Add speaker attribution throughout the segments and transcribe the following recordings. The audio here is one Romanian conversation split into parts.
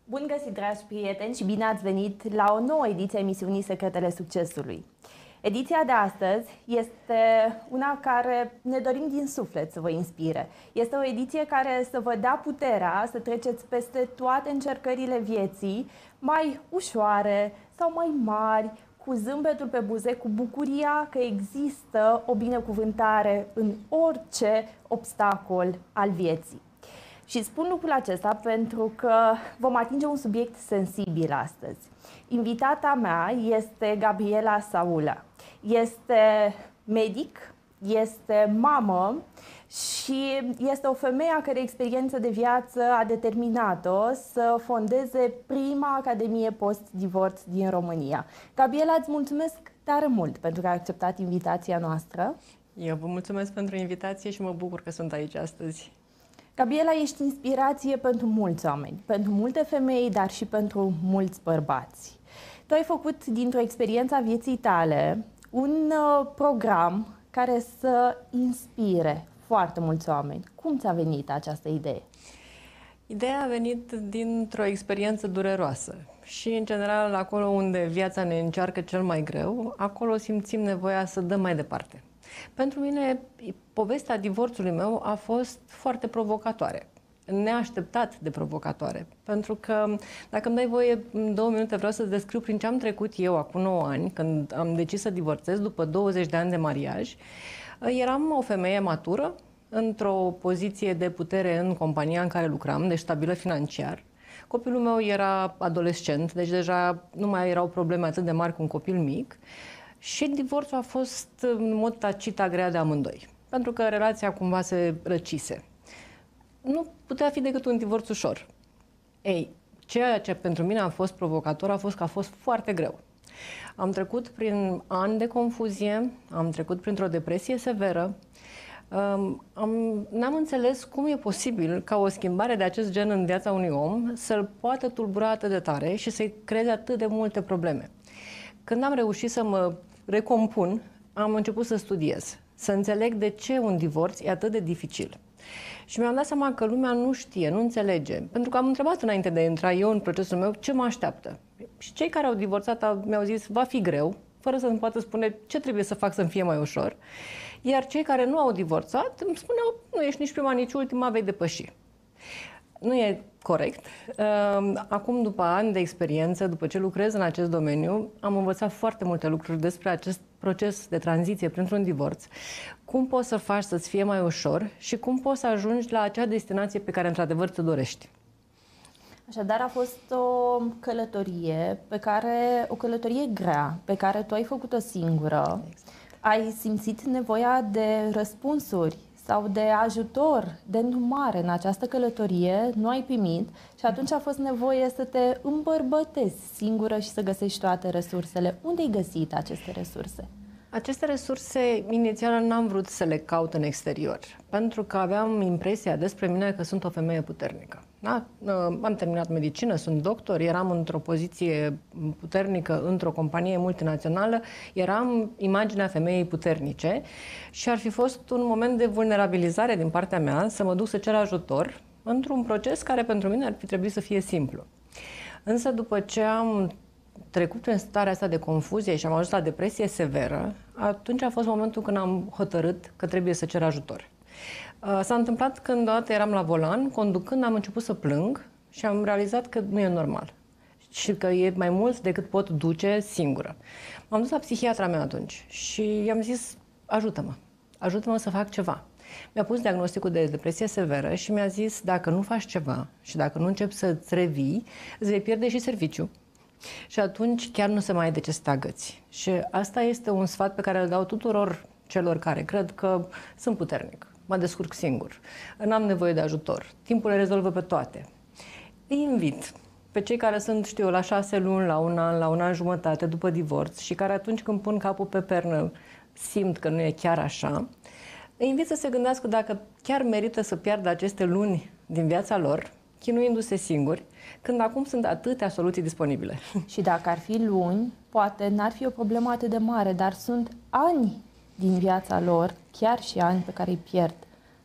Speaker 1: Bun găsit, dragi prieteni, și bine ați venit la o nouă ediție a emisiunii Secretele Succesului. Ediția de astăzi este una care ne dorim din suflet să vă inspire. Este o ediție care să vă dea puterea să treceți peste toate încercările vieții, mai ușoare sau mai mari, cu zâmbetul pe buze, cu bucuria că există o binecuvântare în orice obstacol al vieții. Și spun lucrul acesta pentru că vom atinge un subiect sensibil astăzi. Invitata mea este Gabriela Saula. Este medic, este mamă și este o femeie a cărei experiență de viață a determinat-o să fondeze prima Academie Post-Divorț din România. Gabriela, îți mulțumesc tare mult pentru că ai acceptat invitația noastră.
Speaker 2: Eu vă mulțumesc pentru invitație și mă bucur că sunt aici astăzi.
Speaker 1: Gabriela, ești inspirație pentru mulți oameni, pentru multe femei, dar și pentru mulți bărbați. Tu ai făcut dintr-o experiență a vieții tale un program care să inspire foarte mulți oameni. Cum ți-a venit această idee?
Speaker 2: Ideea a venit dintr-o experiență dureroasă și, în general, acolo unde viața ne încearcă cel mai greu, acolo simțim nevoia să dăm mai departe. Pentru mine, povestea divorțului meu a fost foarte provocatoare, neașteptat de provocatoare. Pentru că, dacă îmi dai voie, în 2 minute vreau să-ți descriu prin ce am trecut eu acum 9 ani, când am decis să divorțez după 20 de ani de mariaj. Eram o femeie matură, într-o poziție de putere în compania în care lucram, deci stabilă financiar. Copilul meu era adolescent, deci deja nu mai erau probleme atât de mari cu un copil mic. Și divorțul a fost în mod tacit agreat de amândoi, pentru că relația cumva se răcise. Nu putea fi decât un divorț ușor. Ei, ceea ce pentru mine a fost provocator a fost că a fost foarte greu. Am trecut prin ani de confuzie, am trecut printr-o depresie severă, n-am înțeles cum e posibil ca o schimbare de acest gen în viața unui om să-l poată tulbura atât de tare și să-i creeze atât de multe probleme. Când am reușit să mă recompun, am început să studiez, să înțeleg de ce un divorț e atât de dificil. Și mi-am dat seama că lumea nu știe, nu înțelege. Pentru că am întrebat înainte de a intra eu în procesul meu ce mă așteaptă. Și cei care au divorțat mi-au zis, va fi greu, fără să-mi poată spune ce trebuie să fac să-mi fie mai ușor. Iar cei care nu au divorțat îmi spuneau, nu ești nici prima, nici ultima, vei depăși. Nu e corect. Acum, după ani de experiență, după ce lucrez în acest domeniu, am învățat foarte multe lucruri despre acest proces de tranziție printr-un divorț. Cum poți să faci să-ți fie mai ușor și cum poți să ajungi la acea destinație pe care, într-adevăr, ți-o dorești.
Speaker 1: Așadar, a fost o călătorie o călătorie grea, pe care tu ai făcut-o singură. Exact. Ai simțit nevoia de răspunsuri sau de ajutor, de îndrumare în această călătorie, nu ai primit și atunci a fost nevoie să te îmbărbătezi singură și să găsești toate resursele. Unde ai găsit aceste resurse?
Speaker 2: Aceste resurse, inițial, n-am vrut să le caut în exterior, pentru că aveam impresia despre mine că sunt o femeie puternică. Da? Am terminat medicină, sunt doctor, eram într-o poziție puternică într-o companie multinațională, eram imaginea femeii puternice și ar fi fost un moment de vulnerabilizare din partea mea să mă duc să cer ajutor într-un proces care pentru mine ar fi trebuit să fie simplu. Însă după ce am trecut prin starea asta de confuzie și am ajuns la depresie severă, atunci a fost momentul când am hotărât că trebuie să cer ajutor. S-a întâmplat când odată eram la volan, conducând, am început să plâng și am realizat că nu e normal și că e mai mult decât pot duce singură. M-am dus la psihiatra mea atunci și i-am zis, ajută-mă să fac ceva. Mi-a pus diagnosticul de depresie severă și mi-a zis, dacă nu faci ceva și dacă nu începi să-ți revii, îți vei pierde și serviciu. Și atunci chiar nu se mai ai de ce să te agăți. Și asta este un sfat pe care îl dau tuturor celor care cred că sunt puternic, mă descurc singur, n-am nevoie de ajutor, timpul le rezolvă pe toate. Îi invit pe cei care sunt, știu eu, la 6 luni, la 1 an, la 1 an jumătate după divorț și care atunci când pun capul pe pernă simt că nu e chiar așa, îi invit să se gândească dacă chiar merită să piardă aceste luni din viața lor, chinuindu-se singuri, când acum sunt atâtea soluții disponibile.
Speaker 1: Și dacă ar fi luni, poate n-ar fi o problemă atât de mare, dar sunt ani din viața lor, chiar și ani pe care îi pierd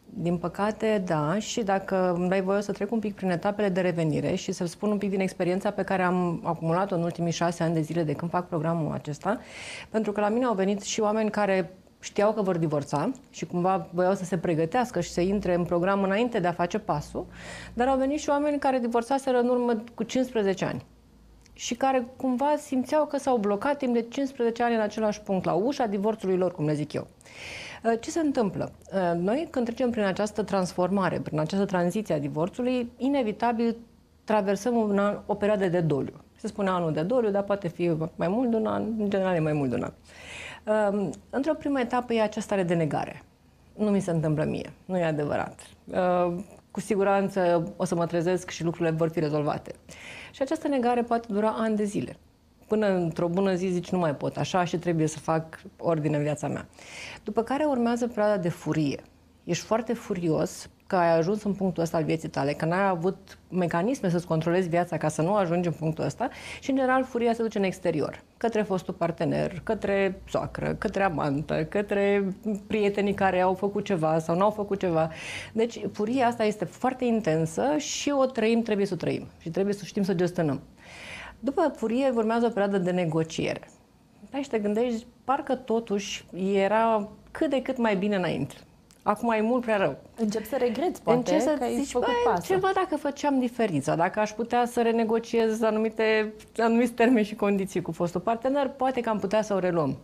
Speaker 2: Din păcate, da, și dacă îmi dai voie să trec un pic prin etapele de revenire și să spun un pic din experiența pe care am acumulat-o în ultimii 6 ani de zile de când fac programul acesta, pentru că la mine au venit și oameni care știau că vor divorța și cumva voiau să se pregătească și să intre în program înainte de a face pasul, dar au venit și oameni care divorțaseră în urmă cu 15 ani și care cumva simțeau că s-au blocat timp de 15 ani în același punct, la ușa divorțului lor, cum le zic eu. Ce se întâmplă? Noi, când trecem prin această transformare, prin această tranziție a divorțului, inevitabil traversăm o perioadă de doliu. Se spune anul de doliu, dar poate fi mai mult de un an, în general e mai mult de un an. Într-o primă etapă e această stare de negare. Nu mi se întâmplă mie, nu e adevărat. Cu siguranță o să mă trezesc și lucrurile vor fi rezolvate. Și această negare poate dura ani de zile. Până într-o bună zi zici, nu mai pot așa și trebuie să fac ordine în viața mea. După care urmează perioada de furie. Ești foarte furios că ai ajuns în punctul ăsta al vieții tale, că n-ai avut mecanisme să-ți controlezi viața ca să nu ajungi în punctul ăsta și, în general, furia se duce în exterior, către fostul partener, către soacră, către amantă, către prietenii care au făcut ceva sau n-au făcut ceva. Deci, furia asta este foarte intensă și o trăim, trebuie să o trăim și trebuie să știm să gestionăm. După furie urmează o perioadă de negociere. Da, și te gândești, parcă totuși era cât de cât mai bine înainte. Acum e mult prea rău.
Speaker 1: Încep să regreți, poate, că ai făcut pasul.
Speaker 2: Ceva dacă făceam diferit, sau dacă aș putea să renegociez anumiți termeni și condiții cu fostul partener, poate că am putea să o reluăm.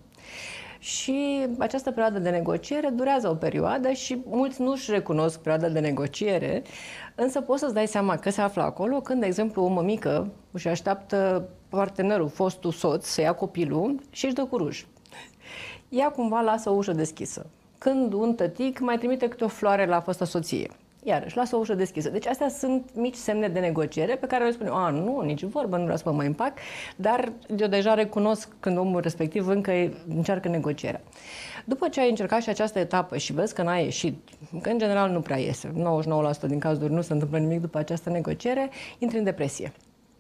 Speaker 2: Și această perioadă de negociere durează o perioadă și mulți nu-și recunosc perioada de negociere, însă poți să-ți dai seama că se află acolo când, de exemplu, o mămică își așteaptă partenerul, fostul soț, să ia copilul și își dă cu ruj. Ea cumva lasă o ușă deschisă. Când un tătic mai trimite câte o floare la fosta soție. Iarăși, lasă o ușă deschisă. Deci astea sunt mici semne de negociere pe care le spun eu, nu, nici vorbă, nu vreau să mă mai împac, dar eu deja recunosc când omul respectiv încă încearcă negocierea. După ce ai încercat și această etapă și vezi că n-a ieșit, că în general nu prea iese, 99% din cazuri nu se întâmplă nimic după această negociere, intri în depresie.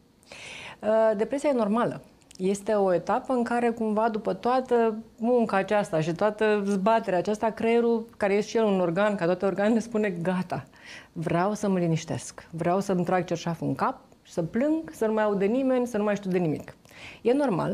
Speaker 2: Depresia e normală. Este o etapă în care cumva după toată munca aceasta și toată zbaterea aceasta, creierul, care este și el un organ, ca toate organele, spune gata, vreau să mă liniștesc, vreau să-mi trag cerșaful în cap, să plâng, să nu mai aud de nimeni, să nu mai știu de nimic. E normal,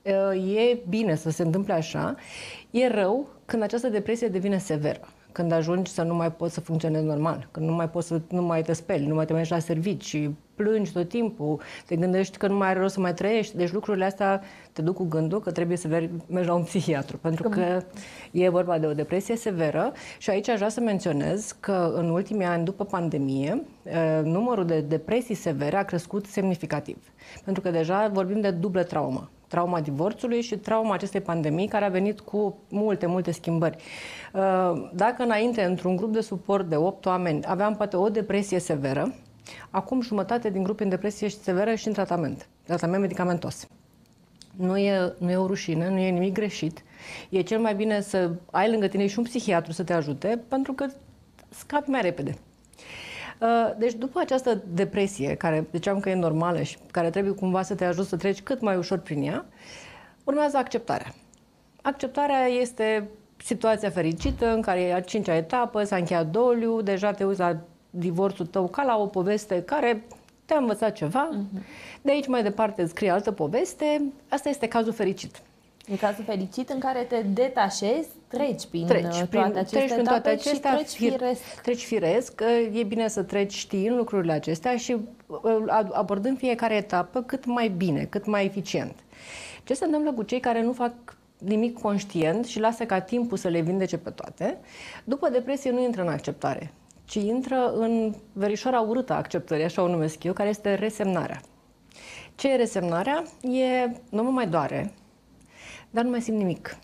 Speaker 2: e bine să se întâmple așa, e rău când această depresie devine severă. Când ajungi să nu mai poți să funcționezi normal, când nu mai te speli, nu mai te mergi la servici, plângi tot timpul, te gândești că nu mai are rost să mai trăiești. Deci lucrurile astea te duc cu gândul că trebuie să mergi la un psihiatru, pentru că e vorba de o depresie severă. Și aici aș vrea să menționez că în ultimii ani, după pandemie, numărul de depresii severe a crescut semnificativ. Pentru că deja vorbim de dublă traumă. Trauma divorțului și trauma acestei pandemii care a venit cu multe schimbări. Dacă înainte, într-un grup de suport de 8 oameni, aveam poate o depresie severă, acum jumătate din grup în depresie severă și în tratament medicamentos. Nu e o rușine, nu e nimic greșit. E cel mai bine să ai lângă tine și un psihiatru să te ajute, pentru că scapi mai repede. Deci după această depresie, care ziceam că e normală și care trebuie cumva să te ajute să treci cât mai ușor prin ea, urmează acceptarea. Acceptarea este situația fericită în care e a 5-a etapă, s-a încheiat doliu, deja te uiți la divorțul tău ca la o poveste care te-a învățat ceva, de aici mai departe îți scrie altă poveste, asta este cazul fericit.
Speaker 1: E cazul fericit în care te detașezi, treci prin toate aceste etape și treci firesc.
Speaker 2: Treci firesc, e bine să treci știind lucrurile acestea și abordând fiecare etapă cât mai bine, cât mai eficient. Ce se întâmplă cu cei care nu fac nimic conștient și lasă ca timpul să le vindece pe toate? După depresie nu intră în acceptare, ci intră în verișoara urâtă a acceptării, așa o numesc eu, care este resemnarea. Ce e resemnarea? Nu mă mai doare, dar nu mai simt nimic.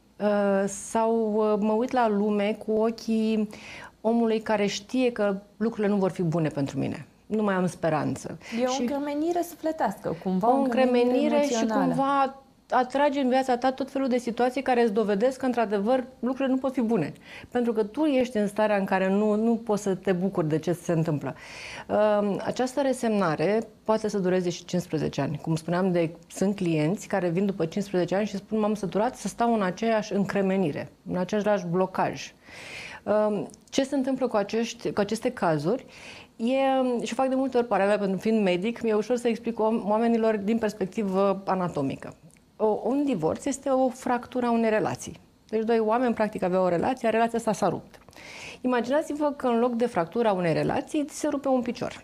Speaker 2: Sau mă uit la lume cu ochii omului care știe că lucrurile nu vor fi bune pentru mine. Nu mai am speranță.
Speaker 1: E o încremenire sufletească, cumva.
Speaker 2: O încremenire și cumva atragi în viața ta tot felul de situații care îți dovedesc că, într-adevăr, lucrurile nu pot fi bune. Pentru că tu ești în starea în care nu poți să te bucuri de ce se întâmplă. Această resemnare poate să dureze și 15 ani. Cum spuneam, sunt clienți care vin după 15 ani și spun: m-am săturat să stau în aceeași încremenire, în același blocaj. Ce se întâmplă cu aceste cazuri? Și fac de multe ori paralele, pentru fiind medic, mi-e ușor să explic oamenilor din perspectivă anatomică. Un divorț este o fractură a unei relații. Deci doi oameni practic aveau o relație, relația asta s-a rupt. Imaginați-vă că în loc de fractura unei relații, ți se rupe un picior.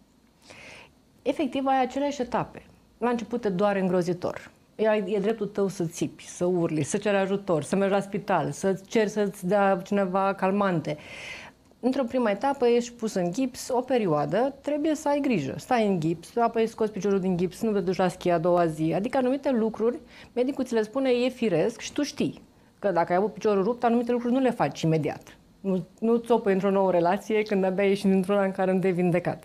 Speaker 2: Efectiv, ai aceleași etape. La început te doare îngrozitor. E dreptul tău să țipi, să urli, să ceri ajutor, să mergi la spital, să ceri să-ți dea cineva calmante. Într-o prima etapă ești pus în gips, o perioadă, trebuie să ai grijă. Stai în gips, apoi scoți piciorul din gips, nu te duci la schi a doua zi. Adică anumite lucruri, medicul ți le spune, e firesc și tu știi că dacă ai avut piciorul rupt, anumite lucruri nu le faci imediat. Nu ți-o într-o nouă relație când abia ieși dintr-una în care nu te-ai vindecat.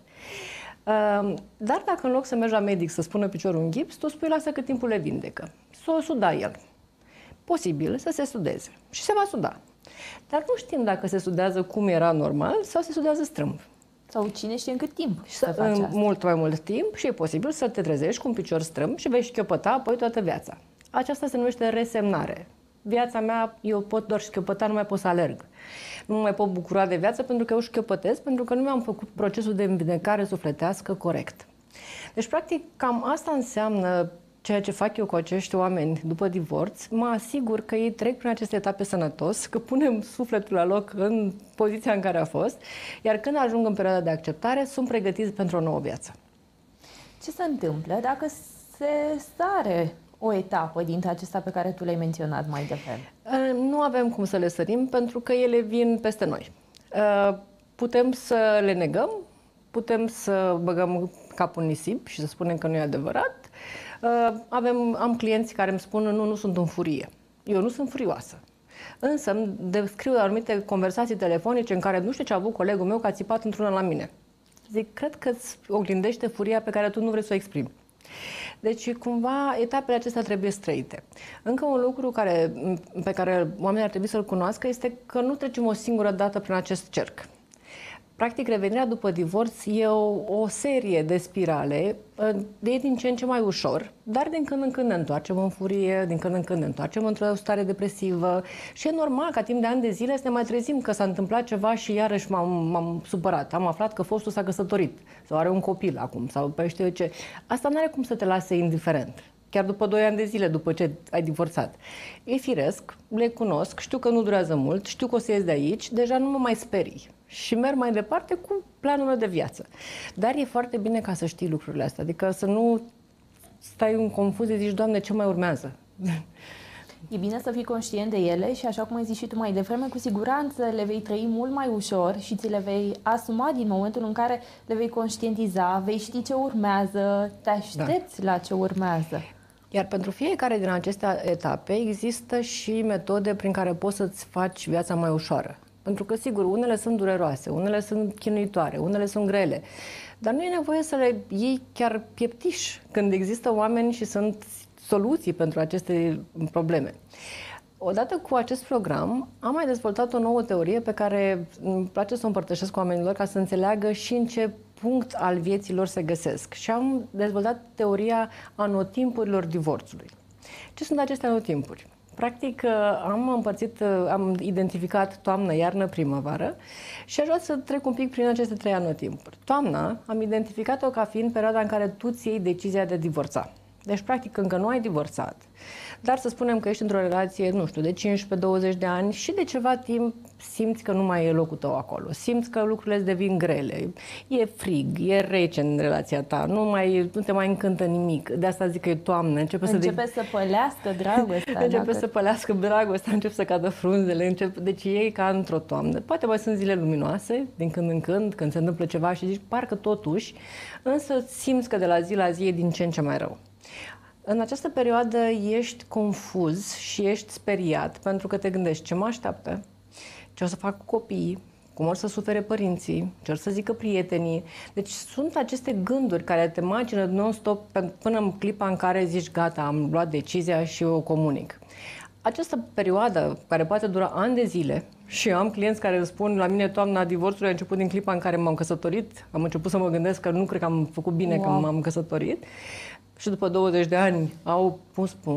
Speaker 2: Dar dacă în loc să mergi la medic să spună piciorul în gips, tu spui lasă că timpul le vindecă. Să o suda el. Posibil să se sudeze. Și se va suda. Dar nu știm dacă se sudează cum era normal sau se sudează strâmb.
Speaker 1: Sau cine știe în cât timp să faci asta.
Speaker 2: Mult mai mult timp și e posibil să te trezești cu un picior strâmb și vei șchiopăta apoi toată viața. Aceasta se numește resemnare. Viața mea, eu pot doar șchiopăta, nu mai pot să alerg. Nu mai pot bucura de viață pentru că eu șchiopătesc, pentru că nu mi-am făcut procesul de învindecare sufletească corect. Deci, practic, cam asta înseamnă ceea ce fac eu cu acești oameni după divorț. Mă asigur că ei trec prin aceste etape sănătos, că punem sufletul la loc în poziția în care a fost, iar când ajung în perioada de acceptare, sunt pregătiți pentru o nouă viață.
Speaker 1: Ce se întâmplă dacă se sare o etapă dintre acestea pe care tu le-ai menționat mai devreme?
Speaker 2: Nu avem cum să le sărim pentru că ele vin peste noi. Putem să le negăm, putem să băgăm capul în nisip și să spunem că nu e adevărat. Am clienți care îmi spun nu sunt în furie. Eu nu sunt furioasă. Însă îmi descriu anumite conversații telefonice în care nu știu ce a avut colegul meu că a țipat într-una la mine. Zic, cred că îți oglindește furia pe care tu nu vrei să o exprimi. Deci, cumva, etapele acestea trebuie străite. Încă un lucru pe care oamenii ar trebui să-l cunoască este că nu trecem o singură dată prin acest cerc. Practic, revenirea după divorț e o serie de spirale, e din ce în ce mai ușor, dar din când în când ne întoarcem în furie, din când în când ne întoarcem într-o stare depresivă și e normal ca timp de ani de zile să ne mai trezim că s-a întâmplat ceva și iarăși m-am supărat. Am aflat că fostul s-a căsătorit sau are un copil acum sau pe știu eu ce. Asta nu are cum să te lase indiferent. Chiar după 2 ani de zile, după ce ai divorțat. E firesc, le cunosc, știu că nu durează mult, știu că o să ies de aici, deja nu mă mai sperii. Și merg mai departe cu planul meu de viață. Dar e foarte bine ca să știi lucrurile astea, adică să nu stai în confuzie, zici, Doamne, ce mai urmează?
Speaker 1: E bine să fii conștient de ele și, așa cum ai zis și tu mai devreme, cu siguranță le vei trăi mult mai ușor și ți le vei asuma din momentul în care le vei conștientiza, vei ști ce urmează, te aștepți la ce urmează.
Speaker 2: Iar pentru fiecare din aceste etape există și metode prin care poți să-ți faci viața mai ușoară. Pentru că, sigur, unele sunt dureroase, unele sunt chinuitoare, unele sunt grele, dar nu e nevoie să le iei chiar pieptiș când există oameni și sunt soluții pentru aceste probleme. Odată cu acest program, am mai dezvoltat o nouă teorie pe care îmi place să o împărtășesc cu oamenilor ca să înțeleagă și în ce punct al vieții lor se găsesc. Și am dezvoltat teoria anotimpurilor divorțului. Ce sunt aceste anotimpuri? Practic, am identificat toamnă, iarnă, primăvară și aș vrea să trec un pic prin aceste 3 anotimpuri. Toamna am identificat-o ca fiind perioada în care tu ți iei decizia de a divorța. Deci, practic, încă nu ai divorțat, dar să spunem că ești într-o relație, nu știu, de 15-20 de ani și de ceva timp simți că nu mai e locul tău acolo, simți că lucrurile îți devin grele, e frig, e rece în relația ta, nu te mai încântă nimic, de asta zic că e toamnă, începe
Speaker 1: să pălească dragostea.
Speaker 2: Începe să pălească dragostea, încep să cadă frunzele, deci e ca într-o toamnă. Poate mai sunt zile luminoase, din când în când se întâmplă ceva și zici, parcă totuși, însă simți că de la zi la zi e din ce în ce mai rău. În această perioadă ești confuz și ești speriat pentru că te gândești ce mă așteaptă, ce o să fac cu copiii, cum or să sufere părinții, ce or să zică prietenii. Deci sunt aceste gânduri care te macină non-stop până în clipa în care zici gata, am luat decizia și o comunic. Această perioadă, care poate dura ani de zile, și eu am clienți care îmi spun la mine toamna divorțului a început din clipa în care m-am căsătorit, am început să mă gândesc că nu cred că am făcut bine că m-am căsătorit, și după 20 de ani au pus punct,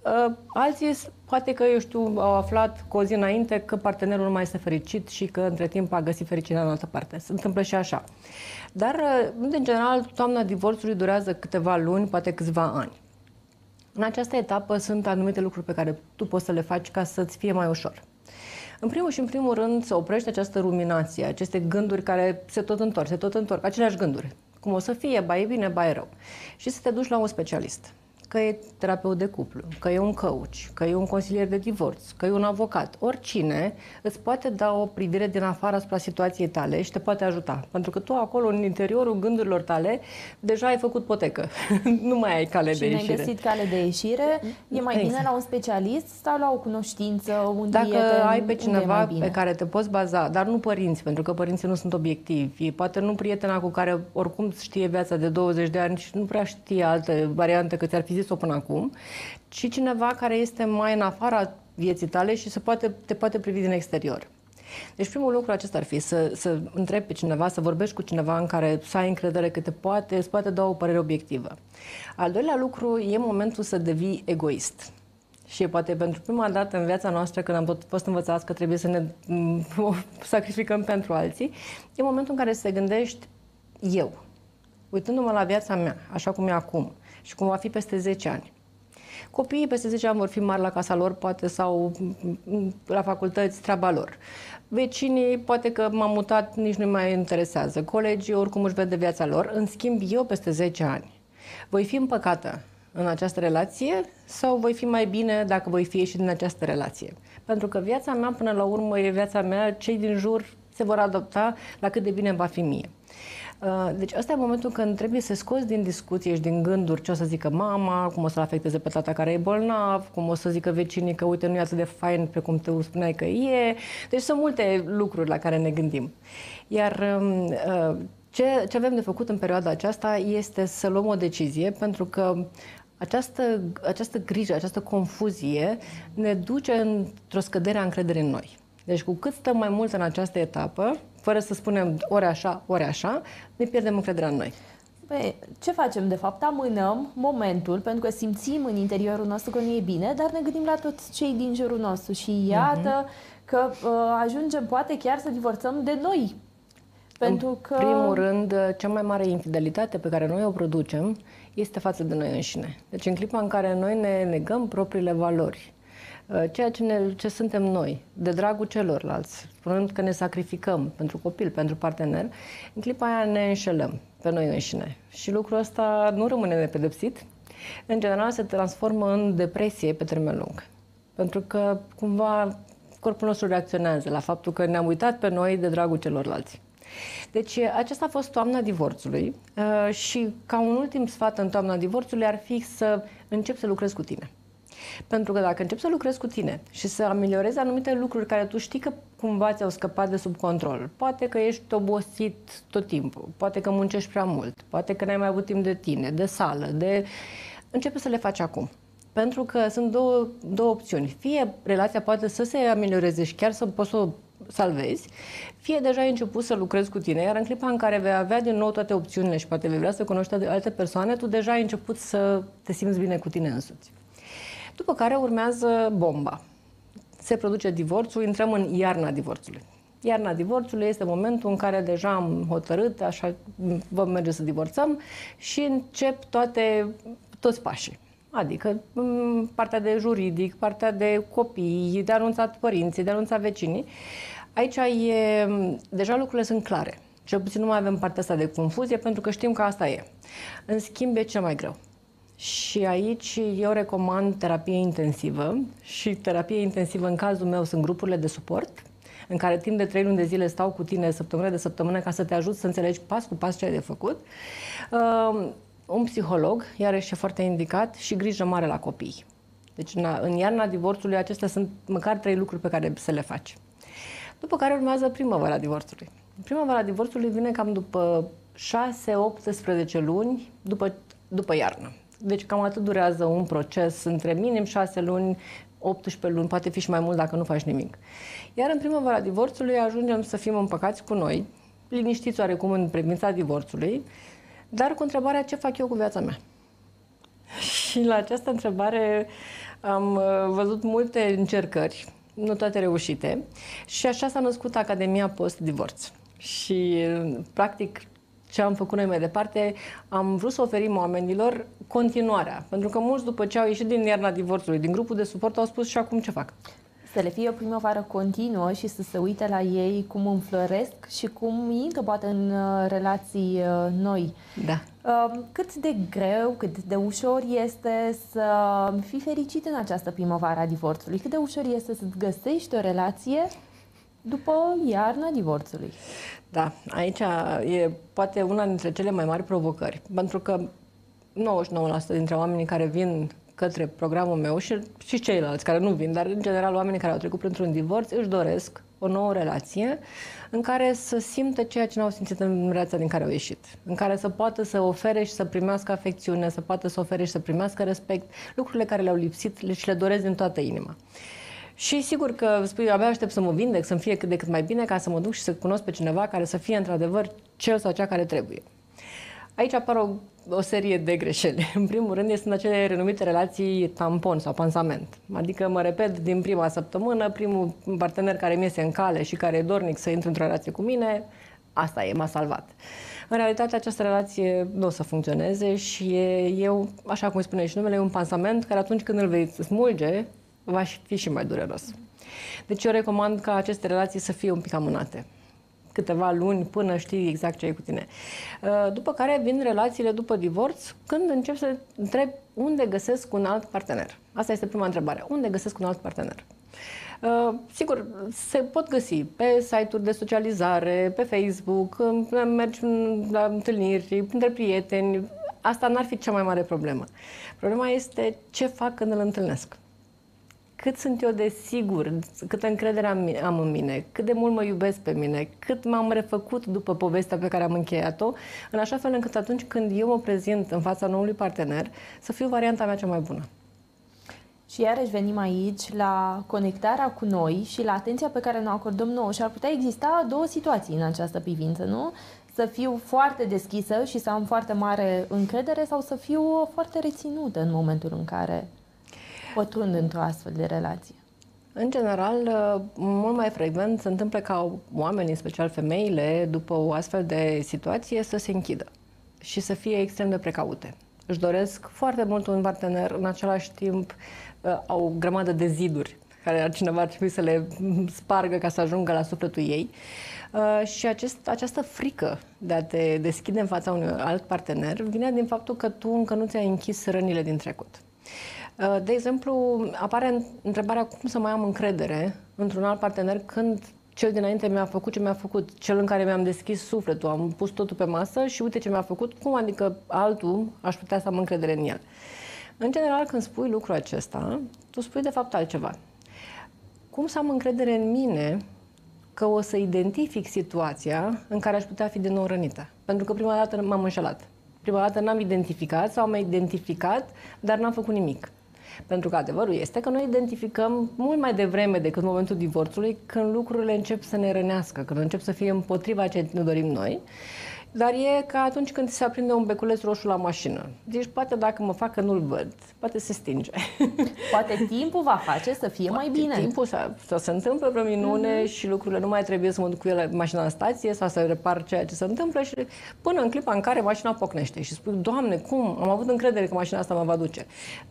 Speaker 2: Alții, poate că, eu știu, au aflat cu o zi înainte că partenerul nu mai este fericit și că între timp a găsit fericirea în altă parte. Se întâmplă și așa. Dar, în general, toamna divorțului durează câteva luni, poate câțiva ani. În această etapă sunt anumite lucruri pe care tu poți să le faci ca să-ți fie mai ușor. În primul și în primul rând să oprești această ruminație, aceste gânduri care se tot întorc, aceleași gânduri. Cum o să fie, ba e bine, ba e rău. Și să te duci la un specialist. Că e terapeut de cuplu, că e un coach, că e un consilier de divorț, că e un avocat. Oricine îți poate da o privire din afară asupra situației tale și te poate ajuta. Pentru că tu acolo, în interiorul gândurilor tale, deja ai făcut potecă. Nu mai ai cale de ieșire.
Speaker 1: Și ne-ai găsit cale de ieșire. E mai bine la un specialist sau la o cunoștință, un
Speaker 2: Dacă
Speaker 1: prieten?
Speaker 2: ai pe cineva pe care te poți baza, dar nu părinți, pentru că părinții nu sunt obiectivi, poate nu prietena cu care oricum știe viața de 20 de ani și nu prea știe alte variante că ți-ar fi zis-o până acum, ci cineva care este mai în afara vieții tale și te poate privi din exterior. Deci primul lucru acesta ar fi să întrebi pe cineva, să vorbești cu cineva în care să ai încredere că îți poate da o părere obiectivă. Al doilea lucru e momentul să devii egoist. Și poate pentru prima dată în viața noastră, când am tot fost învățați că trebuie să ne sacrificăm pentru alții, e momentul în care să te gândești eu, uitându-mă la viața mea, așa cum e acum și cum va fi peste 10 ani. Copiii peste 10 ani vor fi mari la casa lor, poate, sau la facultăți, treaba lor. Vecinii, poate că m-am mutat, nici nu mai interesează. Colegii, oricum își vede viața lor. În schimb, eu peste 10 ani voi fi împăcată în această relație sau voi fi mai bine dacă voi fi ieșit din această relație? Pentru că viața mea, până la urmă, e viața mea, cei din jur se vor adapta la cât de bine va fi mie. Deci ăsta e momentul când trebuie să scoți din discuție și din gânduri ce o să zică mama, cum o să-l afecteze pe tata care e bolnav, cum o să zică vecinii că uite nu e atât de fain precum te spuneai că e. Deci sunt multe lucruri la care ne gândim. Iar ce avem de făcut în perioada aceasta este să luăm o decizie, pentru că această grijă, această confuzie ne duce într-o scădere a încrederii în noi. Deci cu cât stăm mai mult în această etapă, fără să spunem ori așa, ne pierdem încrederea în noi.
Speaker 1: Păi, ce facem de fapt? Amânăm momentul, pentru că simțim în interiorul nostru că nu e bine, dar ne gândim la toți cei din jurul nostru și iată că ajungem poate chiar să divorțăm de noi. Pentru că...
Speaker 2: În primul rând, cea mai mare infidelitate pe care noi o producem este față de noi înșine. Deci în clipa în care noi ne negăm propriile valori, ceea ce suntem noi, de dragul celorlalți, spunând că ne sacrificăm pentru copil, pentru partener, în clipa aia ne înșelăm pe noi înșine. Și lucrul ăsta nu rămâne nepedepsit. În general se transformă în depresie pe termen lung. Pentru că cumva corpul nostru reacționează la faptul că ne-am uitat pe noi de dragul celorlalți. Deci aceasta a fost toamna divorțului și ca un ultim sfat în toamna divorțului ar fi să începi să lucrezi cu tine. Pentru că dacă începi să lucrezi cu tine și să ameliorezi anumite lucruri care tu știi că cumva ți-au scăpat de sub control, poate că ești obosit tot timpul, poate că muncești prea mult, poate că n-ai mai avut timp de tine, de sală, începe să le faci acum. Pentru că sunt două opțiuni. Fie relația poate să se amelioreze și chiar să poți să o salvezi, fie deja ai început să lucrezi cu tine, iar în clipa în care vei avea din nou toate opțiunile și poate vei vrea să cunoști alte persoane, tu deja ai început să te simți bine cu tine însuți. După care urmează bomba. Se produce divorțul, intrăm în iarna divorțului. Iarna divorțului este momentul în care deja am hotărât, așa vom merge să divorțăm și încep toți pașii. Adică partea de juridic, partea de copii, de anunțat părinții, de anunțat vecinii. Aici deja lucrurile sunt clare. Cel puțin nu mai avem partea asta de confuzie pentru că știm că asta e. În schimb, e cel mai greu. Și aici eu recomand terapie intensivă și terapie intensivă în cazul meu sunt grupurile de suport în care timp de 3 luni de zile stau cu tine săptămână de săptămână ca să te ajut să înțelegi pas cu pas ce ai de făcut. Un psiholog, iarăși e foarte indicat, și grijă mare la copii. Deci în iarna divorțului acestea sunt măcar 3 lucruri pe care să le faci. După care urmează primăvara divorțului. Primăvara divorțului vine cam după 6-18 luni după iarnă. Deci cam atât durează un proces, între minim 6 luni, 18 luni, poate fi și mai mult dacă nu faci nimic. Iar în primăvara divorțului ajungem să fim împăcați cu noi, liniștiți oarecum în privința divorțului, dar cu întrebarea ce fac eu cu viața mea. Și la această întrebare am văzut multe încercări, nu toate reușite, și așa s-a născut Academia Post-Divorț. Și, practic, ce am făcut noi mai departe, am vrut să oferim oamenilor continuarea. Pentru că mulți, după ce au ieșit din iarna divorțului, din grupul de suport, au spus: și acum ce fac?
Speaker 1: Să le fie o primăvară continuă și să se uite la ei cum înfloresc și cum intră poate în relații noi.
Speaker 2: Da.
Speaker 1: Cât de greu, cât de ușor este să fii fericit în această primăvară a divorțului? Cât de ușor este să-ți găsești o relație după iarna divorțului?
Speaker 2: Da, aici e poate una dintre cele mai mari provocări, pentru că 99% dintre oamenii care vin către programul meu și ceilalți care nu vin, dar în general oamenii care au trecut printr-un divorț își doresc o nouă relație în care să simtă ceea ce n-au simțit în relația din care au ieșit, în care să poată să ofere și să primească afecțiune, să poată să ofere și să primească respect, lucrurile care le-au lipsit și le doresc din toată inima. Și sigur că spui, abia aștept să mă vindec, să-mi fie cât de cât mai bine, ca să mă duc și să cunosc pe cineva care să fie într-adevăr cel sau cea care trebuie. Aici apar o serie de greșeli. În primul rând, sunt acele renumite relații tampon sau pansament. Adică, mă repet, din prima săptămână, primul partener care mi iese în cale și care e dornic să intre într-o relație cu mine, asta e, m-a salvat. În realitate, această relație nu o să funcționeze și eu, așa cum spune și numele, e un pansament care atunci când îl vei smulge, va fi și mai dureros. Deci eu recomand ca aceste relații să fie un pic amânate. Câteva luni până știi exact ce e cu tine. După care vin relațiile după divorț, când încep să întreb unde găsesc un alt partener. Asta este prima întrebare. Unde găsesc un alt partener? Sigur, se pot găsi pe site-uri de socializare, pe Facebook, mergi la întâlniri, printre prieteni. Asta n-ar fi cea mai mare problemă. Problema este ce fac când îl întâlnesc. Cât sunt eu de sigur, câtă încredere am în mine, cât de mult mă iubesc pe mine, cât m-am refăcut după povestea pe care am încheiat-o, în așa fel încât atunci când eu mă prezint în fața noului partener, să fiu varianta mea cea mai bună.
Speaker 1: Și iarăși venim aici la conectarea cu noi și la atenția pe care ne acordăm nouă. Și ar putea exista două situații în această privință, nu? Să fiu foarte deschisă și să am foarte mare încredere sau să fiu foarte reținută în momentul în care pătrund într-o astfel de relație.
Speaker 2: În general, mult mai frecvent se întâmplă ca oamenii, în special femeile, după o astfel de situație, să se închidă și să fie extrem de precaute. Își doresc foarte mult un partener, în același timp au o grămadă de ziduri care cineva ar trebui să le spargă ca să ajungă la sufletul ei. Și această frică de a te deschide în fața unui alt partener vine din faptul că tu încă nu ți-ai închis rănile din trecut. De exemplu, apare întrebarea cum să mai am încredere într-un alt partener când cel dinainte mi-a făcut ce mi-a făcut, cel în care mi-am deschis sufletul, am pus totul pe masă și uite ce mi-a făcut, cum adică altul aș putea să am încredere în el. În general, când spui lucrul acesta, tu spui de fapt altceva. Cum să am încredere în mine că o să identific situația în care aș putea fi din nou rănită? Pentru că prima dată m-am înșelat. Prima dată n-am identificat sau am identificat, dar n-am făcut nimic. Pentru că adevărul este că noi identificăm mult mai devreme decât în momentul divorțului, când lucrurile încep să ne rănească, când încep să fie împotriva ce ne dorim noi. Dar e ca atunci când se aprinde un beculeț roșu la mașină. Deci poate dacă mă fac că nu-l văd, poate se stinge.
Speaker 1: Poate timpul va face să fie mai bine.
Speaker 2: Timpul să se întâmplă vreo minune și lucrurile nu mai trebuie să mă duc cu el mașina în stație sau să repar ceea ce se întâmplă și până în clipa în care mașina pocnește și spui, Doamne, cum? Am avut încredere că mașina asta mă va duce.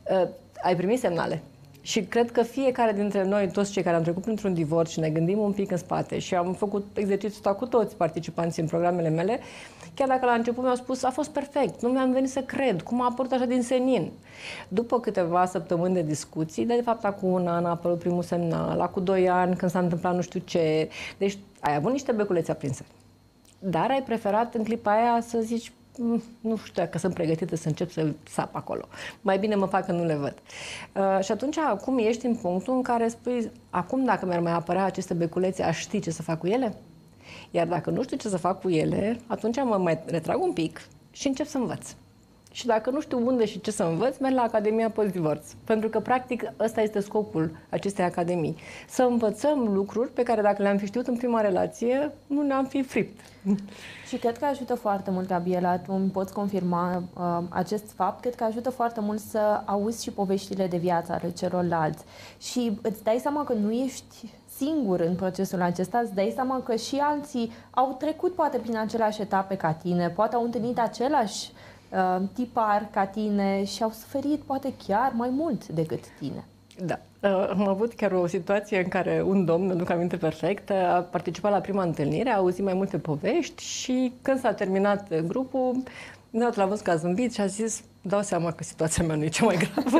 Speaker 2: Ai primit semnale. Și cred că fiecare dintre noi, toți cei care am trecut printr-un divorț și ne gândim un pic în spate și am făcut exercițiul ăsta cu toți participanții în programele mele, chiar dacă la început mi-au spus, a fost perfect, nu mi-am venit să cred, cum a apărut așa din senin. După câteva săptămâni de discuții, de fapt acum un an a apărut primul semnal, acum 2 ani când s-a întâmplat nu știu ce, deci ai avut niște beculețe aprinse. Dar ai preferat în clipa aia să zici, nu știu dacă sunt pregătită să încep să sap acolo. Mai bine mă fac că nu le văd. Și atunci acum ești în punctul în care spui, acum dacă mi-ar mai apărea aceste beculețe, aș ști ce să fac cu ele? Iar dacă nu știu ce să fac cu ele, atunci mă mai retrag un pic și încep să învăț. Și dacă nu știu unde și ce să învăț, merg la Academia Post-Divorț. Pentru că, practic, ăsta este scopul acestei academii. Să învățăm lucruri pe care, dacă le-am fi știut în prima relație, nu ne-am fi fript.
Speaker 1: Și cred că ajută foarte mult, Gabriela, tu îmi poți confirma acest fapt, cred că ajută foarte mult să auzi și poveștile de viață ale celorlalți. Și îți dai seama că nu ești singur în procesul acesta, îți dai seama că și alții au trecut poate prin aceleași etape ca tine, poate au întâlnit același tipar ca tine și au suferit poate chiar mai mult decât tine.
Speaker 2: Da. Am avut chiar o situație în care un domn, nu-mi duc aminte perfect, a participat la prima întâlnire, a auzit mai multe povești și când s-a terminat grupul, deodată l-a văzut că a zâmbit și a zis: dau seama că situația mea nu e cea mai gravă.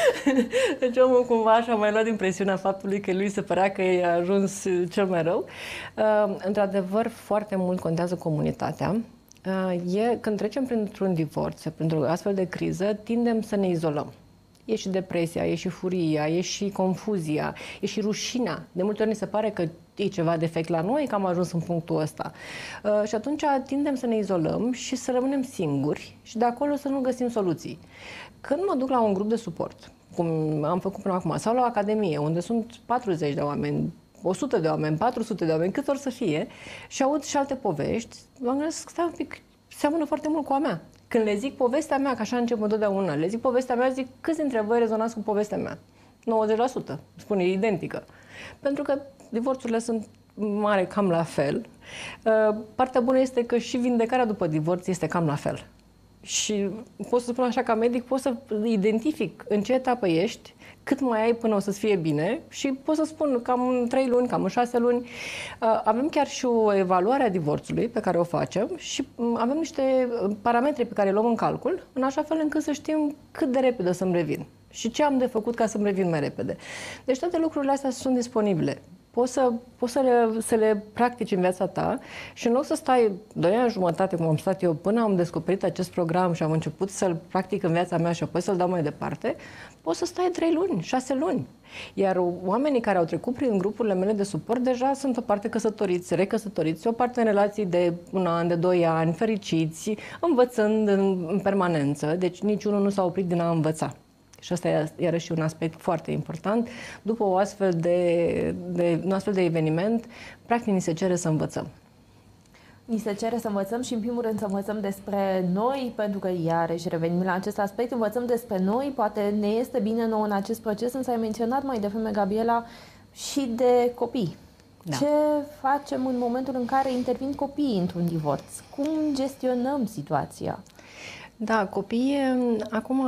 Speaker 2: Deci omul cumva și-a mai luat impresiunea faptului că lui se părea că i-a ajuns cel mai rău. Într-adevăr, foarte mult contează comunitatea. Când trecem printr-un divorț, printr-o astfel de criză, tindem să ne izolăm. E și depresia, e și furia, e și confuzia, e și rușinea. De multe ori ni se pare că e ceva defect la noi, că am ajuns în punctul ăsta. Și atunci tindem să ne izolăm și să rămânem singuri și de acolo să nu găsim soluții. Când mă duc la un grup de suport, cum am făcut până acum, sau la o academie, unde sunt 40 de oameni, 100 de oameni, 400 de oameni, cât or să fie, și aud și alte povești, mă gândesc, stai un pic, seamănă foarte mult cu a mea. Când le zic povestea mea, că așa încep întotdeauna, le zic povestea mea, zic: câți dintre voi rezonați cu povestea mea? 90%, spune identică. Pentru că divorțurile sunt mare cam la fel. Partea bună este că și vindecarea după divorț este cam la fel. Și pot să spun așa, ca medic, pot să identific în ce etapă ești, cât mai ai până o să-ți fie bine și pot să spun cam în 3 luni, cam în 6 luni. Avem chiar și o evaluare a divorțului pe care o facem și avem niște parametri pe care îi luăm în calcul, în așa fel încât să știm cât de repede să-mi revin și ce am de făcut ca să-mi revin mai repede. Deci toate lucrurile astea sunt disponibile. Poți să le practici în viața ta și în loc să stai 2 ani jumătate, cum am stat eu, până am descoperit acest program și am început să-l practic în viața mea și apoi să-l dau mai departe, poți să stai 3 luni, 6 luni. Iar oamenii care au trecut prin grupurile mele de suport deja sunt o parte căsătoriți, recăsătoriți, o parte în relații de 1 an, de 2 ani, fericiți, învățând în permanență, deci niciunul nu s-a oprit din a învăța. Și asta e iarăși un aspect foarte important. După un astfel de eveniment, practic ni se cere să învățăm.
Speaker 1: Ni se cere să învățăm și, în primul rând, să învățăm despre noi, pentru că, iarăși, revenim la acest aspect, învățăm despre noi, poate ne este bine nouă în acest proces, însă ai menționat mai devreme, Gabriela, și de copii. Da. Ce facem în momentul în care intervin copiii într-un divorț? Cum gestionăm situația?
Speaker 2: Da, copiii, acum,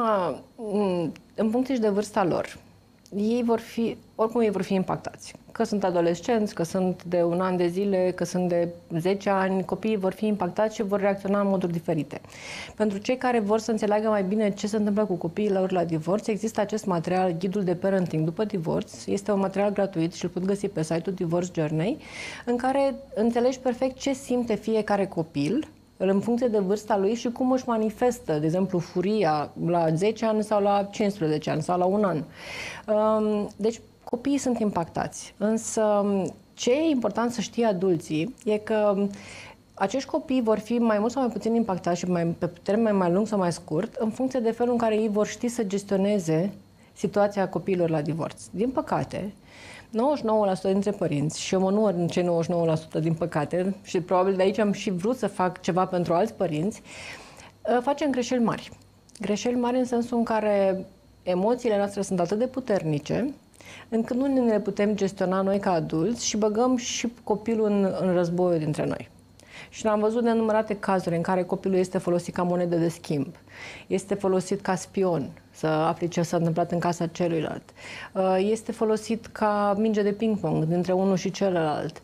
Speaker 2: în funcție și de vârsta lor, ei vor fi impactați. Că sunt adolescenți, că sunt de 1 an de zile, că sunt de 10 ani, copiii vor fi impactați și vor reacționa în moduri diferite. Pentru cei care vor să înțeleagă mai bine ce se întâmplă cu copiii lor la divorț, există acest material, Ghidul de Parenting după divorț. Este un material gratuit și îl pot găsi pe site-ul Divorce Journey, în care înțelegi perfect ce simte fiecare copil în funcție de vârsta lui și cum își manifestă, de exemplu, furia la 10 ani sau la 15 ani sau la 1 an. Deci, copiii sunt impactați. Însă, ce e important să știe adulții e că acești copii vor fi mai mult sau mai puțin impactați și pe termen mai lung sau mai scurt, în funcție de felul în care ei vor ști să gestioneze situația copiilor la divorț. Din păcate, 99% dintre părinți, și eu mă număr în cei 99% din păcate, și probabil de aici am și vrut să fac ceva pentru alți părinți, facem greșeli mari. Greșeli mari în sensul în care emoțiile noastre sunt atât de puternice, încât nu ne le putem gestiona noi ca adulți și băgăm și copilul în războiul dintre noi. Și am văzut nenumărate cazuri în care copilul este folosit ca monedă de schimb, este folosit ca spion, să afli ce s-a întâmplat în casa celuilalt, este folosit ca minge de ping-pong dintre unul și celălalt.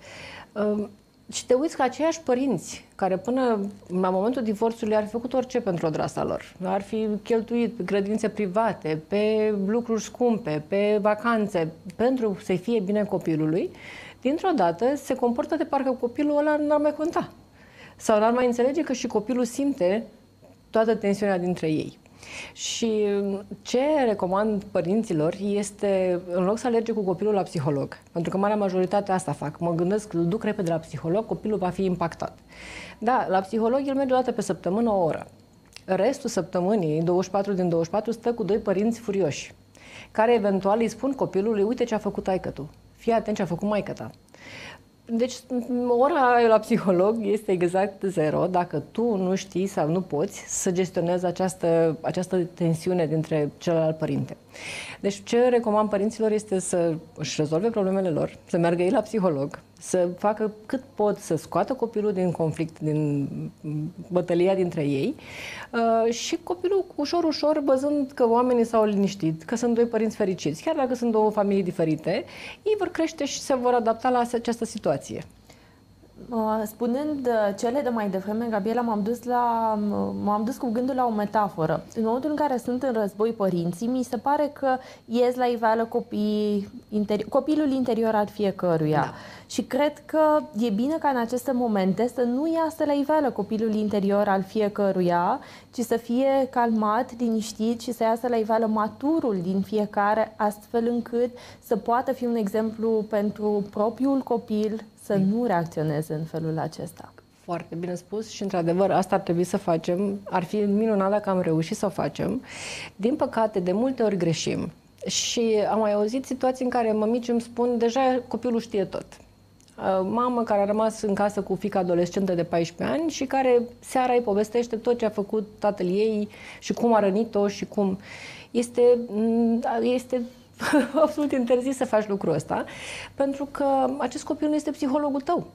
Speaker 2: Și te uiți că aceiași părinți, care până la momentul divorțului ar fi făcut orice pentru odrasta lor, ar fi cheltuit pe grădințe private, pe lucruri scumpe, pe vacanțe, pentru să-i fie bine copilului, dintr-o dată se comportă de parcă copilul ăla n-ar mai conta. Sau n-ar mai înțelege că și copilul simte toată tensiunea dintre ei. Și ce recomand părinților este, în loc să alerge cu copilul la psiholog, pentru că marea majoritate asta fac, mă gândesc, îl duc repede la psiholog, copilul va fi impactat. Da, la psiholog el merge o dată pe săptămână, o oră. Restul săptămânii, 24 din 24, stă cu doi părinți furioși, care eventual îi spun copilului, uite ce a făcut taică-tu, fii atent ce a făcut maică-ta. Deci, ora la psiholog este exact zero dacă tu nu știi sau nu poți să gestionezi această tensiune dintre celălalt părinte. Deci, ce recomand părinților este să își rezolve problemele lor, să meargă ei la psiholog, să facă cât pot să scoată copilul din conflict, din bătălia dintre ei și copilul ușor, ușor, văzând că oamenii s-au liniștit, că sunt doi părinți fericiți, chiar dacă sunt două familii diferite, ei vor crește și se vor adapta la această situație.
Speaker 1: Spunând cele de mai devreme, Gabriela, m-am dus cu gândul la o metaforă. În momentul în care sunt în război părinții, mi se pare că ies la iveală copilul interior al fiecăruia. Da. Și cred că e bine ca în aceste momente să nu iasă la iveală copilul interior al fiecăruia, ci să fie calmat, liniștit și să iasă la iveală maturul din fiecare, astfel încât să poată fi un exemplu pentru propriul copil să nu reacționeze în felul acesta.
Speaker 2: Foarte bine spus și, într-adevăr, asta ar trebui să facem. Ar fi minunat dacă am reușit să o facem. Din păcate, de multe ori greșim. Și am mai auzit situații în care mămici îmi spun, deja copilul știe tot. Mamă care a rămas în casă cu fiica adolescentă de 14 ani și care seara îi povestește tot ce a făcut tatăl ei și cum a rănit-o și cum... Este absolut interzis să faci lucrul ăsta, pentru că acest copil nu este psihologul tău.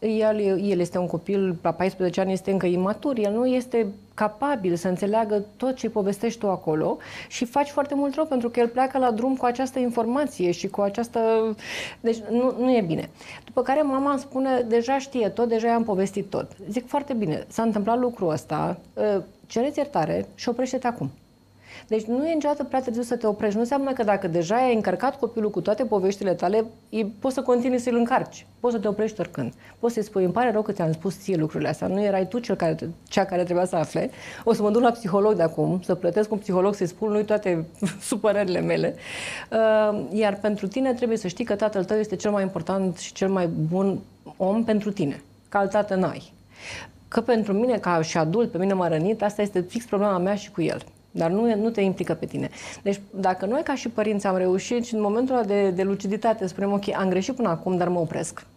Speaker 2: El este un copil, la 14 ani este încă imatur, el nu este capabil să înțeleagă tot ce povestești tu acolo și faci foarte mult rău, pentru că el pleacă la drum cu această informație și cu această... Deci nu e bine. După care mama îmi spune, deja știe tot, deja i-am povestit tot. Zic, foarte bine, s-a întâmplat lucrul ăsta, cereți iertare și oprește-te acum. Deci nu e niciodată prea târziu să te oprești. Nu înseamnă că dacă deja ai încărcat copilul cu toate poveștile tale, poți să continui să-l încarci. Poți să te oprești oricând. Poți să-i spui, îmi pare rău că ți-am spus ție lucrurile astea. Nu erai tu cea care trebuia să afle. O să mă duc la psiholog de acum, să plătesc un psiholog să-i spun lui toate supărările mele. Iar pentru tine trebuie să știi că tatăl tău este cel mai important și cel mai bun om pentru tine. Că alt tată n-ai. Că pentru mine, ca și adult, pe mine m-a rănit, asta este fix problema mea și cu el. Dar nu te implică pe tine. Deci, dacă noi ca și părinți am reușit și în momentul ăla de luciditate spunem, ok, am greșit până acum, dar mă opresc,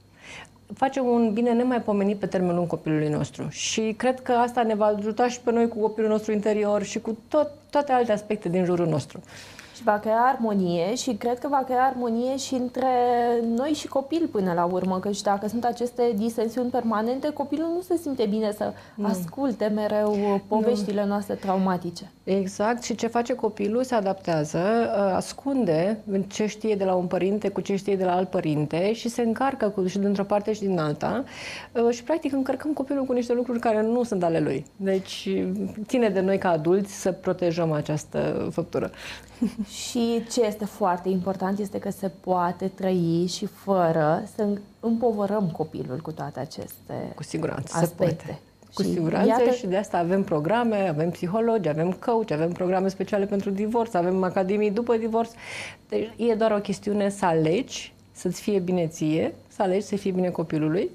Speaker 2: facem un bine nemaipomenit pe termen lung copilului nostru. Și cred că asta ne va ajuta și pe noi cu copilul nostru interior și cu toate alte aspecte din jurul nostru.
Speaker 1: Și va crea armonie și cred că va crea armonie și între noi și copil până la urmă, că și dacă sunt aceste disensiuni permanente, copilul nu se simte bine să asculte mereu poveștile noastre traumatice.
Speaker 2: Exact. Și ce face copilul? Se adaptează, ascunde ce știe de la un părinte cu ce știe de la alt părinte și se încarcă și dintr-o parte și din alta și practic încărcăm copilul cu niște lucruri care nu sunt ale lui. Deci ține de noi ca adulți să protejăm această făptură.
Speaker 1: Și ce este foarte important este că se poate trăi și fără să împovărăm copilul cu toate aceste
Speaker 2: Cu siguranță
Speaker 1: aspecte.
Speaker 2: Se poate. Cu siguranță și de asta avem programe, avem psihologi, avem coach, avem programe speciale pentru divorț, avem academii după divorț. Deci e doar o chestiune să alegi, să-ți fie bine ție, să alegi să fie bine copilului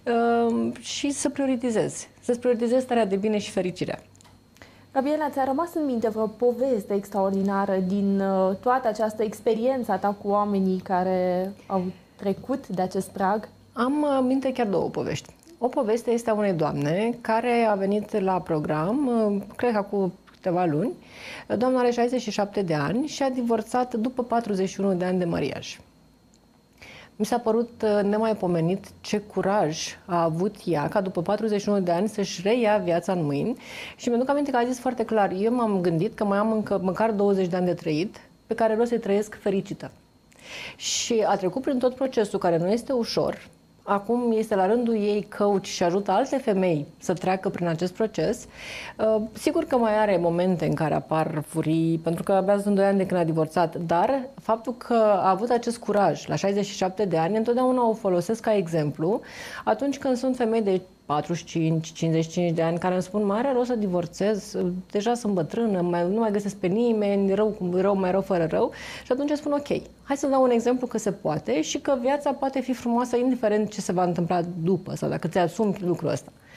Speaker 2: și să prioritizezi. Să-ți prioritizezi starea de bine și fericirea.
Speaker 1: Gabriela, ți-a rămas în minte vreo poveste extraordinară din toată această experiență a ta cu oamenii care au trecut de acest prag?
Speaker 2: Am în minte chiar două povești. O poveste este a unei doamne care a venit la program, cred că acum câteva luni. Doamna are 67 de ani și a divorțat după 41 de ani de mariaj. Mi s-a părut nemaipomenit ce curaj a avut ea ca după 41 de ani să-și reia viața în mâini și mi-aduc aminte că a zis foarte clar, eu m-am gândit că mai am încă măcar 20 de ani de trăit pe care vreau să-i trăiesc fericită. Și a trecut prin tot procesul care nu este ușor. Acum este la rândul ei coach și ajută alte femei să treacă prin acest proces. Sigur că mai are momente în care apar furii, pentru că abia sunt 2 ani de când a divorțat, dar faptul că a avut acest curaj la 67 de ani, întotdeauna o folosesc ca exemplu atunci când sunt femei de 45-55 de ani care îmi spun, mai are rost să divorțez, deja sunt bătrână, nu mai găsesc pe nimeni, rău, mai rău, fără rău. Și atunci spun, ok, hai să dau un exemplu că se poate și că viața poate fi frumoasă indiferent ce se va întâmpla după sau dacă ți-asumi lucrul ăsta.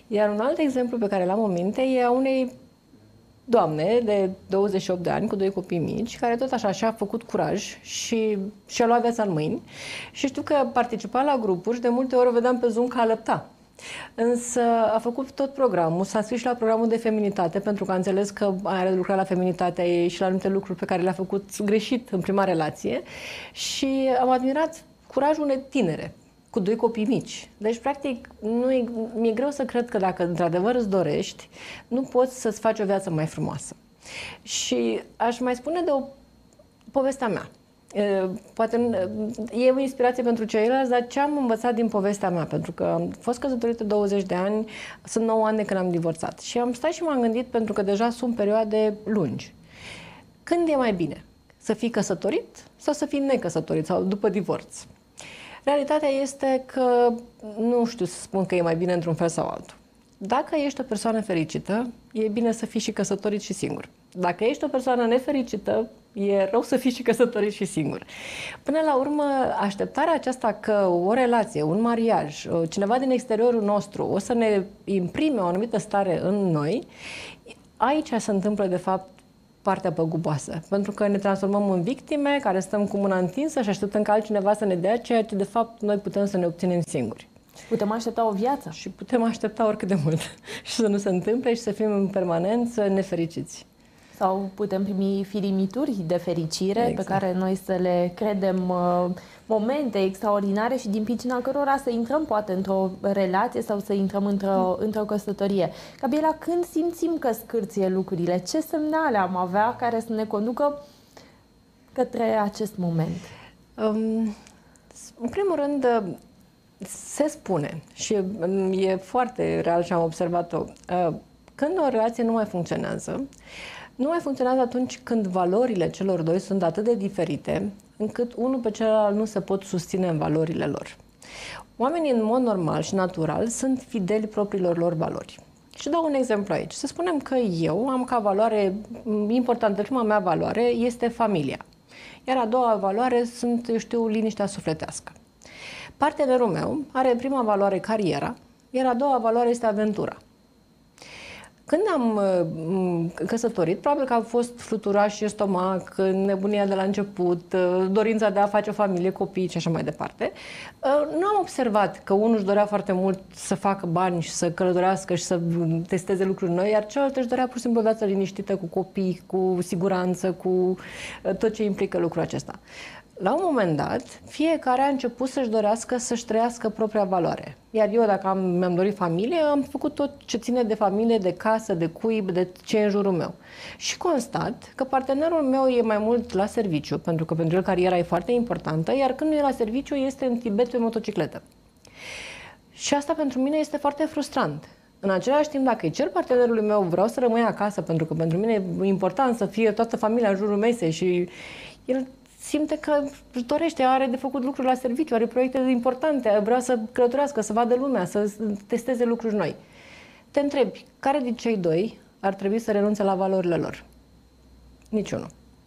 Speaker 2: Iar un alt exemplu pe care l-am în minte e a unei doamne de 28 de ani cu 2 copii mici, care tot așa și-a făcut curaj și și-a luat viața în mâini. Și știu că participa la grupuri și de multe ori o vedeam pe Zoom că alăpta. Însă a făcut tot programul, s-a scris și la programul de feminitate, pentru că a înțeles că are de lucrat la feminitatea ei și la anumite lucruri pe care le-a făcut greșit în prima relație. Și am admirat curajul unei tinere, cu 2 copii mici. Deci, practic, mi-e greu să cred că dacă într-adevăr îți dorești, nu poți să-ți faci o viață mai frumoasă. Și aș mai spune de povestea mea. Poate e o inspirație pentru ceilalți, dar ce am învățat din povestea mea? Pentru că am fost căsătorită 20 de ani, sunt 9 ani de când am divorțat. Și am stat și m-am gândit, pentru că deja sunt perioade lungi. Când e mai bine? Să fii căsătorit sau să fii necăsătorit sau după divorț? Realitatea este că nu știu să spun că e mai bine într-un fel sau altul. Dacă ești o persoană fericită, e bine să fii și căsătorit și singur. Dacă ești o persoană nefericită, e rău să fii și căsătorit și singur. Până la urmă, așteptarea aceasta că o relație, un mariaj, cineva din exteriorul nostru o să ne imprime o anumită stare în noi, aici se întâmplă, de fapt, partea păguboasă. Pentru că ne transformăm în victime care stăm cu mâna întinsă și așteptăm ca altcineva să ne dea ceea ce, de fapt, noi putem să ne obținem singuri.
Speaker 1: Și putem aștepta o viață.
Speaker 2: Și putem aștepta oricât de mult. Și să nu se întâmple și să fim în permanență nefericiți.
Speaker 1: Sau putem primi firimituri de fericire pe care noi să le credem momente extraordinare și din pricina cărora să intrăm poate într-o relație sau să intrăm într-o căsătorie. Gabriela, când simțim că scârție lucrurile, ce semnale am avea care să ne conducă către acest moment?
Speaker 2: În primul rând, se spune și e foarte real și am observat-o, când o relație nu mai funcționează, nu mai funcționează atunci când valorile celor doi sunt atât de diferite, încât unul pe celălalt nu se pot susține în valorile lor. Oamenii, în mod normal și natural, sunt fideli propriilor lor valori. Și dau un exemplu aici. Să spunem că eu am ca valoare importantă, prima mea valoare este familia. Iar a doua valoare sunt, eu știu, liniștea sufletească. Partenerul meu are prima valoare cariera, iar a doua valoare este aventura. Când am căsătorit, probabil că a fost fluturaș și stomac, nebunia de la început, dorința de a face o familie, copii și așa mai departe. Nu am observat că unul își dorea foarte mult să facă bani și să călătorească și să testeze lucruri noi, iar celălalt își dorea pur și simplu o viață liniștită, cu copii, cu siguranță, cu tot ce implică lucrul acesta. La un moment dat, fiecare a început să-și dorească să-și trăiască propria valoare. Iar eu, dacă mi-am dorit familie, am făcut tot ce ține de familie, de casă, de cuib, de ce e în jurul meu. Și constat că partenerul meu e mai mult la serviciu, pentru că pentru el cariera e foarte importantă, iar când nu e la serviciu, este în Tibet pe motocicletă. Și asta pentru mine este foarte frustrant. În același timp, dacă îi cer partenerului meu, vreau să rămâi acasă, pentru că pentru mine e important să fie toată familia în jurul mesei și el simte că își dorește, are de făcut lucruri la serviciu, are proiecte importante, vrea să călătorească, să vadă lumea, să testeze lucruri noi. Te întrebi, care din cei doi ar trebui să renunțe la valorile lor? Niciunul.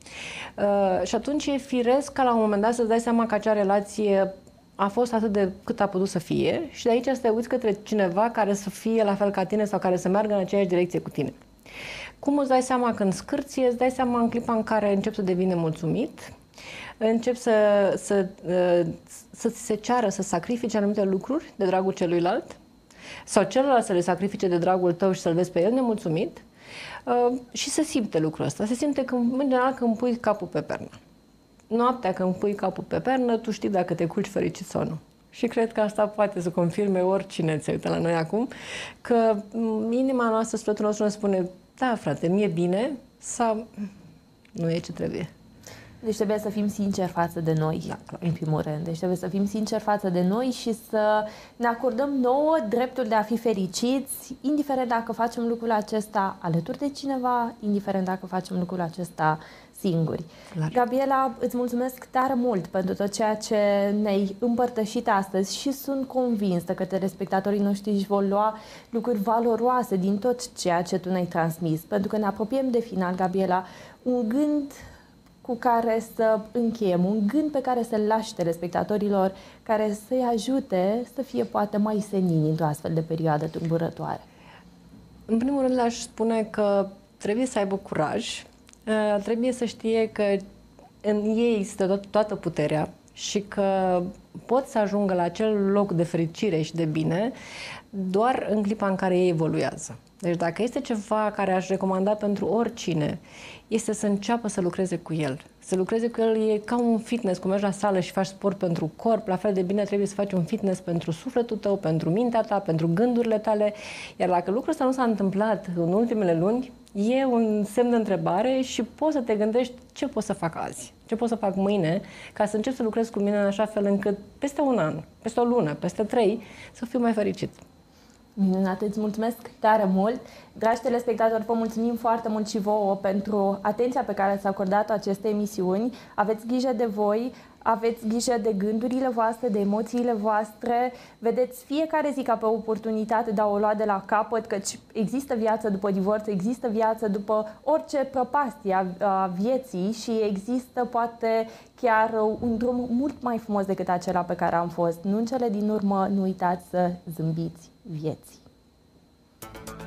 Speaker 2: Și atunci e firesc ca la un moment dat să-ți dai seama că acea relație a fost atât de cât a putut să fie și de aici să te uiți către cineva care să fie la fel ca tine sau care să meargă în aceeași direcție cu tine. Cum îți dai seama când scârție? Îți dai seama în clipa în care începi să devii nemulțumit, încep să ți se ceară să sacrifici anumite lucruri de dragul celuilalt sau celălalt să le sacrifice de dragul tău și să-l vezi pe el nemulțumit și se simte lucrul ăsta. Se simte când, în general, când pui capul pe pernă. Noaptea când pui capul pe pernă, tu știi dacă te culci fericit sau nu. Și cred că asta poate să confirme oricine se uită la noi acum, că inima noastră, sufletul nostru ne spune, da, frate, mi-e bine sau nu e ce trebuie.
Speaker 1: Deci trebuie să fim sinceri față de noi, da, în primul rând. Deci trebuie să fim sinceri față de noi și să ne acordăm nouă dreptul de a fi fericiți, indiferent dacă facem lucrul acesta alături de cineva, indiferent dacă facem lucrul acesta singuri. Clar. Gabriela, îți mulțumesc tare mult pentru tot ceea ce ne-ai împărtășit astăzi și sunt convinsă că telespectatorii noștri își vor lua lucruri valoroase din tot ceea ce tu ne-ai transmis. Pentru că ne apropiem de final, Gabriela, un gând cu care să încheiem, un gând pe care să-l lași telespectatorilor, care să-i ajute să fie poate mai senini într-o astfel de perioadă tulburătoare?
Speaker 2: În primul rând, aș spune că trebuie să aibă curaj, trebuie să știe că în ei este toată puterea și că pot să ajungă la acel loc de fericire și de bine doar în clipa în care ei evoluează. Deci dacă este ceva care aș recomanda pentru oricine, este să înceapă să lucreze cu el. Să lucreze cu el e ca un fitness, cum mergi la sală și faci sport pentru corp, la fel de bine trebuie să faci un fitness pentru sufletul tău, pentru mintea ta, pentru gândurile tale. Iar dacă lucrul ăsta nu s-a întâmplat în ultimele luni, e un semn de întrebare și poți să te gândești ce pot să fac azi, ce pot să fac mâine, ca să încep să lucrez cu mine în așa fel încât peste un an, peste o lună, peste 3, să fiu mai fericit.
Speaker 1: Minunat, îți mulțumesc tare mult. Dragi telespectatori, vă mulțumim foarte mult și vouă pentru atenția pe care ați acordat-o acestei emisiuni. Aveți grijă de voi, aveți grijă de gândurile voastre, de emoțiile voastre. Vedeți fiecare zi ca pe o oportunitate de a o lua de la capăt, căci există viață după divorț, există viață după orice prăpastie a vieții și există poate chiar un drum mult mai frumos decât acela pe care am fost. Nu în cele din urmă, nu uitați să zâmbiți vieții.